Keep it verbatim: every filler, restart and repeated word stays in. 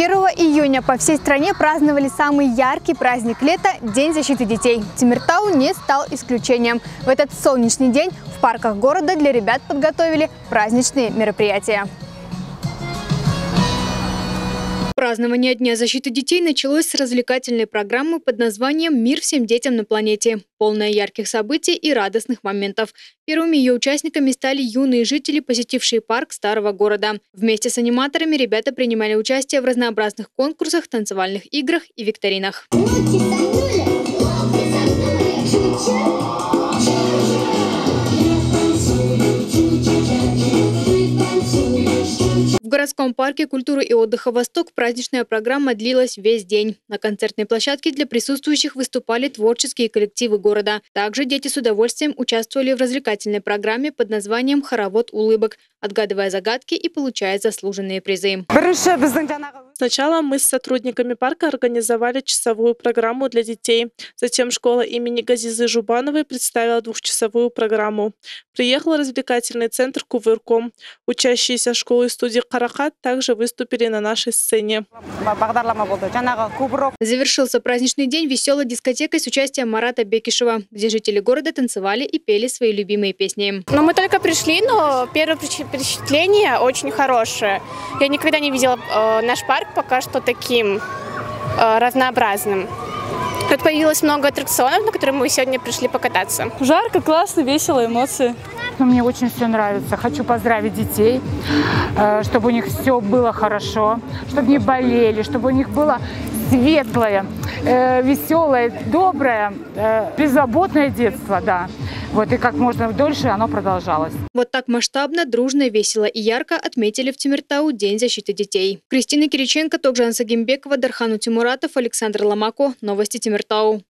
первого июня по всей стране праздновали самый яркий праздник лета – День защиты детей. Темиртау не стал исключением. В этот солнечный день в парках города для ребят подготовили праздничные мероприятия. Празднование Дня защиты детей началось с развлекательной программы под названием «Мир всем детям на планете», полная ярких событий и радостных моментов. Первыми ее участниками стали юные жители, посетившие парк Старого города. Вместе с аниматорами ребята принимали участие в разнообразных конкурсах, танцевальных играх и викторинах. В городском парке культуры и отдыха «Восток» праздничная программа длилась весь день. На концертной площадке для присутствующих выступали творческие коллективы города. Также дети с удовольствием участвовали в развлекательной программе под названием «Хоровод улыбок», отгадывая загадки и получая заслуженные призы. Сначала мы с сотрудниками парка организовали часовую программу для детей. Затем школа имени Газизы Жубановой представила двухчасовую программу. Приехал развлекательный центр «Кувырком». Учащиеся школы и студии «Каракат» также выступили на нашей сцене. Завершился праздничный день веселой дискотекой с участием Марата Бекишева, где жители города танцевали и пели свои любимые песни. Ну, мы только пришли, но первое впечатление очень хорошее. Я никогда не видела э, наш парк пока что таким э, разнообразным. Тут появилось много аттракционов, на которые мы сегодня пришли покататься. Жарко, классно, весело, эмоции. Мне очень все нравится. Хочу поздравить детей, чтобы у них все было хорошо, чтобы не болели, чтобы у них было светлое, веселое, доброе, беззаботное детство, да. Вот, и как можно дольше оно продолжалось. Вот так масштабно, дружно, весело и ярко отметили в Темиртау День защиты детей. Кристина Кириченко, Тогжан Сагимбекова, Дархан Утимуратов, Александр Ломако. Новости Темиртау.